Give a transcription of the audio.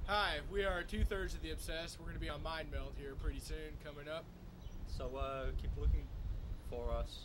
Hi, we are 2/3 of the Obsessed. We're going to be on Mind Meld here pretty soon, coming up. So keep looking for us.